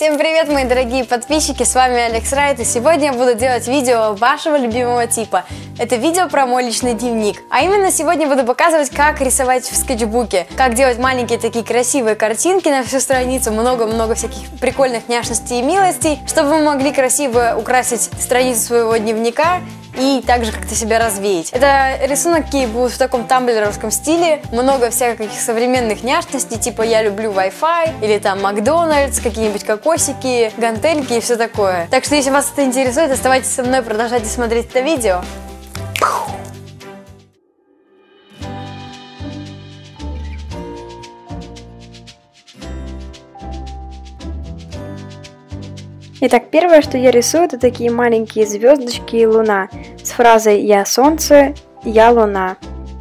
Всем привет, мои дорогие подписчики, с вами Алекс Райт, и сегодня я буду делать видео вашего любимого типа. Это видео про мой личный дневник. А именно сегодня буду показывать, как рисовать в скетчбуке, как делать маленькие такие красивые картинки на всю страницу, много-много всяких прикольных няшностей и милостей, чтобы вы могли красиво украсить страницу своего дневника и также как-то себя развеять. Это рисунки будут в таком тамблеровском стиле, много всяких современных няшностей, типа «Я люблю Wi-Fi» или там Макдональдс, какие-нибудь кокосики, гантельки и все такое. Так что если вас это интересует, оставайтесь со мной, продолжайте смотреть это видео. Итак, первое, что я рисую, это такие маленькие звездочки и луна с фразой «Я солнце, я луна».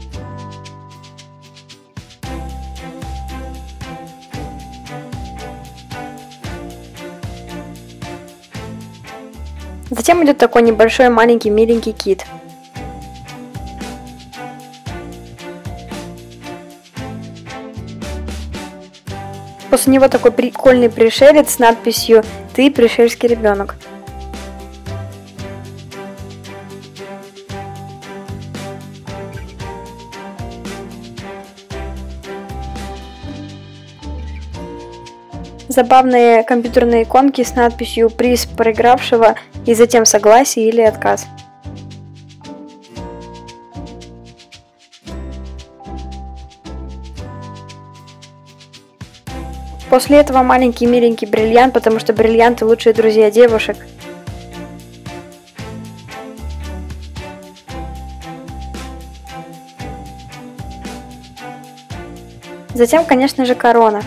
Затем идет такой небольшой маленький миленький кит. После него такой прикольный пришелец с надписью «Ты пришельский ребенок». Забавные компьютерные иконки с надписью «Приз проигравшего» и затем согласие или отказ. После этого маленький миленький бриллиант, потому что бриллианты лучшие друзья девушек. Затем, конечно же, корона.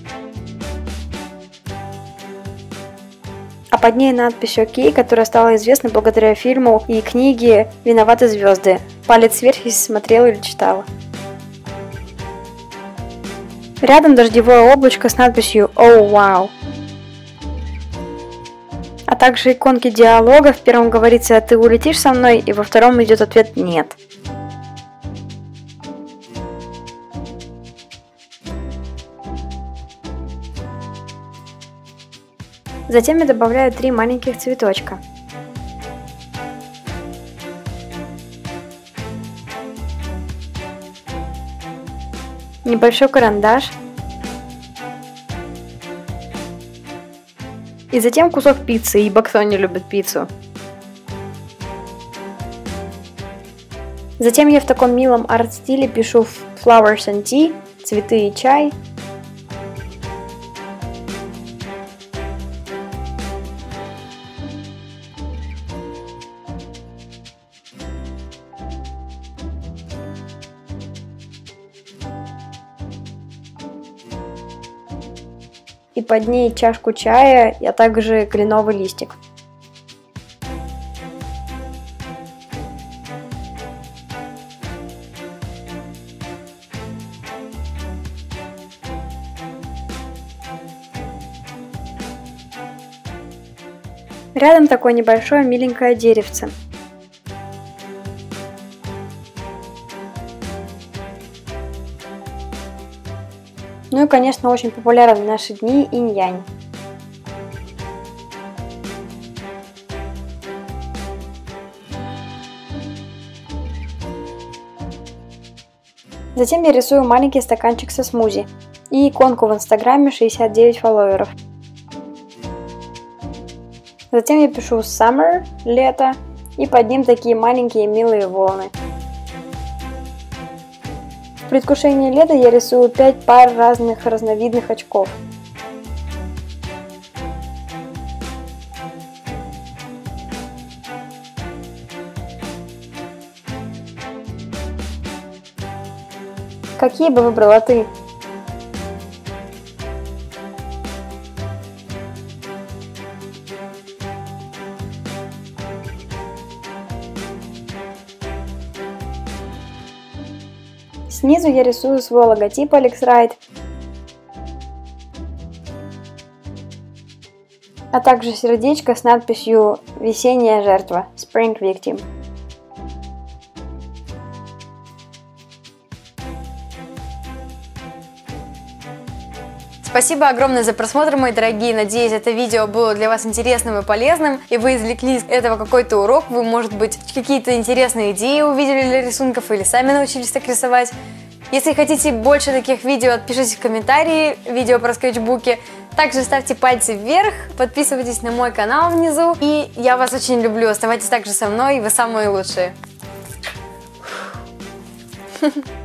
А под ней надпись «Окей», которая стала известна благодаря фильму и книге «Виноваты звезды». Палец вверх, если смотрела или читала. Рядом дождевое облачко с надписью «Oh, wow». А также иконки диалога. В первом говорится «Ты улетишь со мной», и во втором идет ответ «Нет». Затем я добавляю 3 маленьких цветочка. Небольшой карандаш. И затем кусок пиццы, ибо кто не любит пиццу. Затем я в таком милом арт-стиле пишу flowers and tea, цветы и чай. И под ней чашку чая, а также кленовый листик. Рядом такое небольшое миленькое деревце. Ну и, конечно, очень популярен в наши дни инь-янь. Затем я рисую маленький стаканчик со смузи и иконку в инстаграме 69 фолловеров. Затем я пишу summer, лето, и под ним такие маленькие милые волны. В предвкушении лета я рисую 5 пар разных разновидных очков. Какие бы выбрала ты? Снизу я рисую свой логотип Алекс Райт, а также сердечко с надписью «Весенняя жертва» Spring Victim. Спасибо огромное за просмотр, мои дорогие. Надеюсь, это видео было для вас интересным и полезным, и вы извлекли из этого какой-то урок. Вы, может быть, какие-то интересные идеи увидели для рисунков или сами научились так рисовать. Если хотите больше таких видео, отпишите в комментарии, видео про скетчбуки. Также ставьте пальцы вверх, подписывайтесь на мой канал внизу. И я вас очень люблю, оставайтесь также со мной, вы самые лучшие.